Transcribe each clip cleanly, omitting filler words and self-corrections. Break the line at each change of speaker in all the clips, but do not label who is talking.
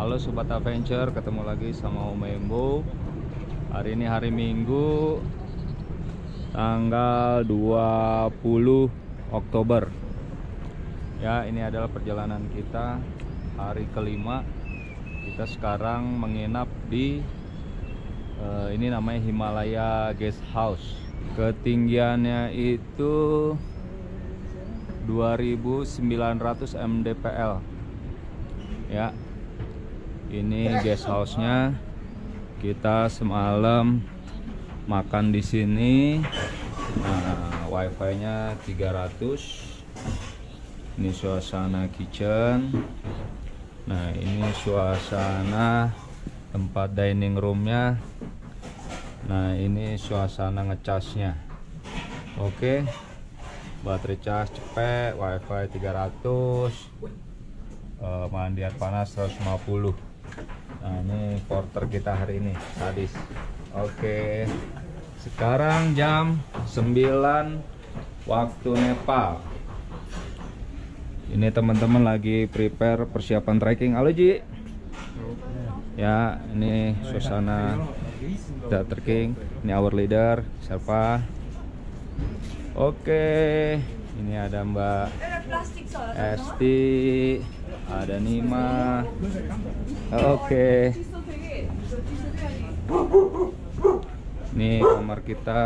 Halo Sobat Adventure, ketemu lagi sama Om Embo. Hari ini hari Minggu, tanggal 20 Oktober. Ya, ini adalah perjalanan kita hari kelima. Kita sekarang menginap di ini namanya Himalaya Guest House. Ketinggiannya itu 2900 mdpl. Ya, ini guest house-nya. Kita semalam makan di sini. Nah, wifi-nya 300. Ini suasana kitchen. Nah, ini suasana tempat dining room-nya. Nah, ini suasana ngecasnya. Oke. Baterai cas cepet, wifi 300. Mandi air panas 150. Nah, ini porter kita hari ini, sadis. Oke. Sekarang jam 9 waktu Nepal. Ini teman-teman lagi prepare persiapan trekking. Halo Ji. Ya, ini suasana trekking. Ini our leader, siapa? Oke. Ini ada Mbak Esti, ada Nima. Oke. Ini kamar kita.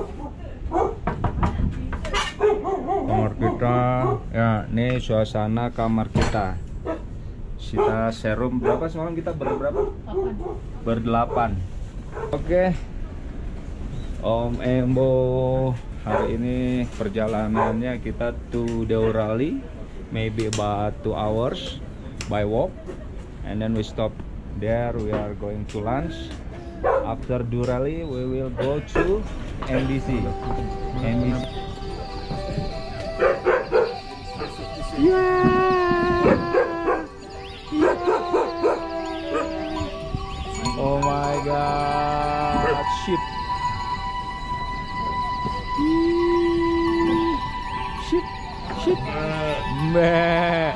Ya, ini suasana kamar kita. Kita serum berapa semalam, kita berberapa? Berdelapan. Oke. Om Embo, hari ini perjalanannya kita to Deorali, maybe about 2 hours by walk, and then we stop there. We are going to lunch. After Deorali we will go to MDC. Oh my god, ship. Mbak.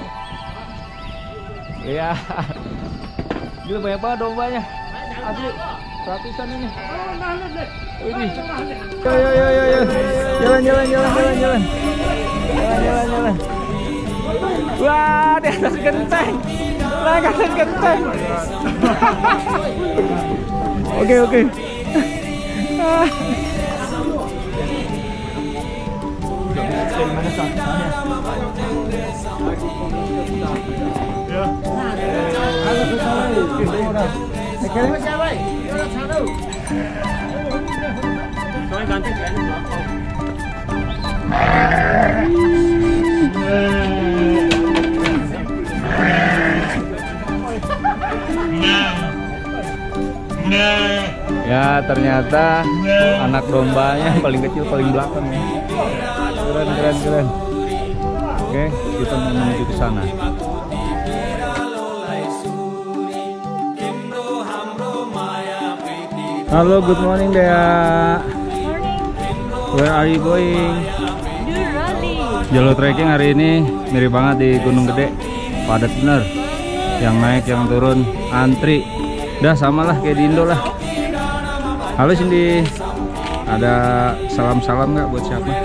Ya. Gila, banyak banget dombanya. Asli, ratusan ini. Ini. Yo. Jalan. Wah, di atas genteng. Oke. Ya, ternyata anak dombanya paling kecil, paling belakang ya. Keren. Oke, kita mau menuju ke sana. Halo, good morning Dea. Where are you going? Jalur trekking hari ini mirip banget di Gunung Gede, padat bener. Yang naik, yang turun, antri. Udah samalah kayak di Indo lah. Halo Cindy, ada salam-salam nggak buat siapa?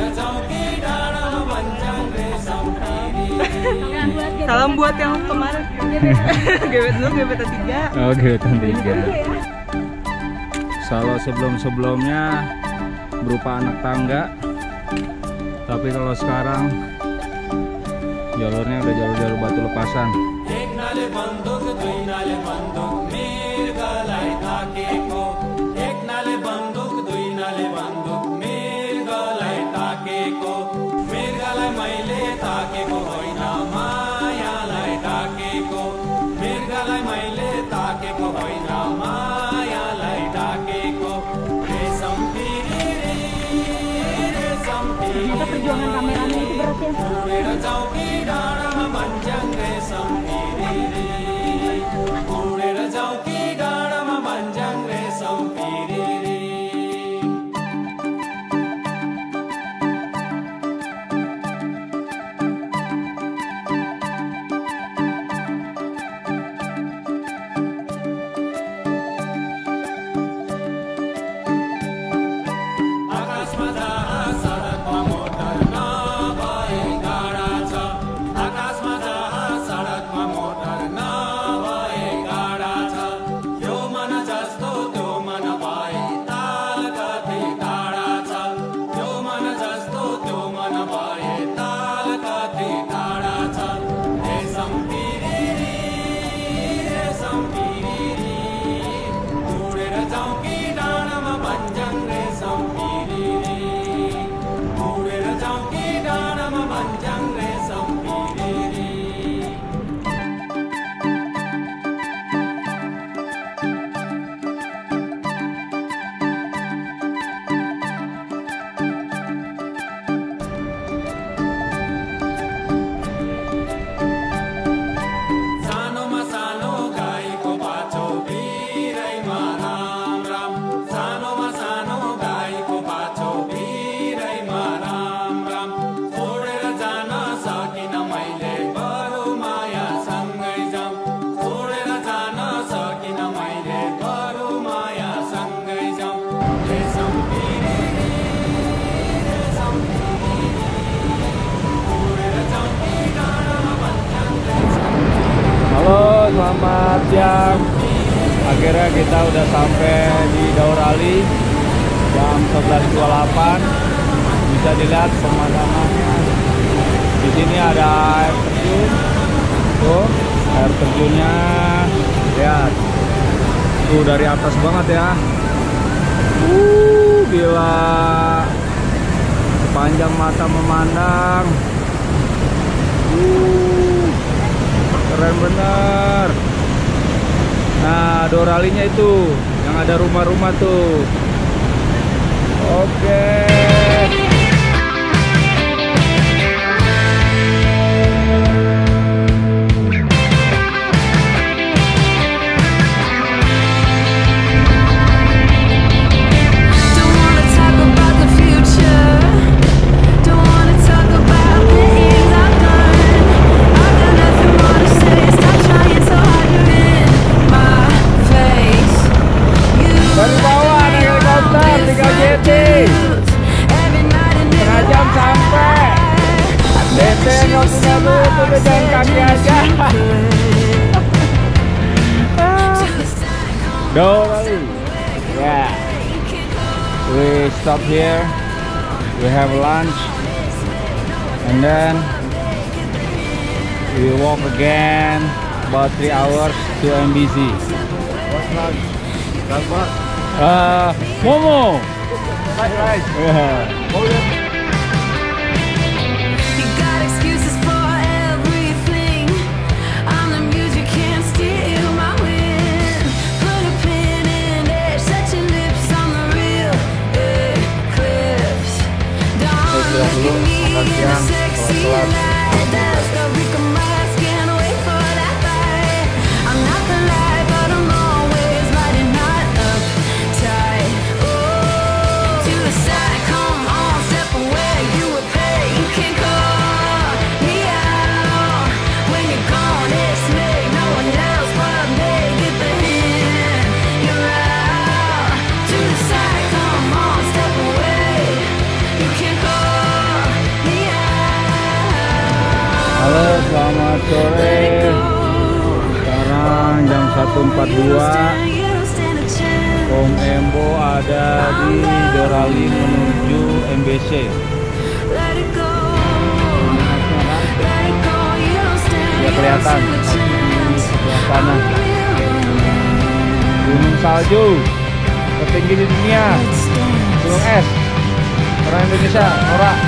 Salam buat yang kemarin gebetan 3.
Oh, gebetan 3. Kalau sebelumnya berupa anak tangga, tapi kalau sekarang jalurnya udah jalur batu lepasan.
Ternyata perjuangan kameranya itu berat ya.
jam. Akhirnya kita udah sampai di Daurali jam 11.28. Bisa dilihat pemandangannya. Di sini ada air terjun. Tuh, air terjunnya. Lihat. Tuh dari atas banget ya. Gila. Sepanjang mata memandang. Keren bener. Nah, Dauralinya itu yang ada rumah-rumah tuh. Oke. Dari bawah ada helikopter 3GT. Setengah jam sampai. DT nggak punya duit, udah jalan kaki aja. Daurali. Yeah. We stop here. We have lunch. And then we walk again about 3 hours to MBZ. What's lunch? Momo. Right. Yeah.
You got excuses for everything. I'm the muse, you can't steal my wind. Put a pin in it, set your lips on the real eclipse. Don't look at me in a sexy light. That's the reek of my skin, wait for that fight. I'm not the light, but I'm always lighting not up tight. Oh, to the side, come on, step away. You will pay, you can't call me out. When you're gone, it's me, no one else but me. Get the hint, you're out. To the side, come on, step away. You can't call me out.
Halo, selamat sore. Sekarang jam 1.42. Om Embo ada di Daurali menuju MBC. Ya kelihatan di sebelah sana. Gunung salju tertinggi di dunia. Gunung es. Orang Indonesia, Nora.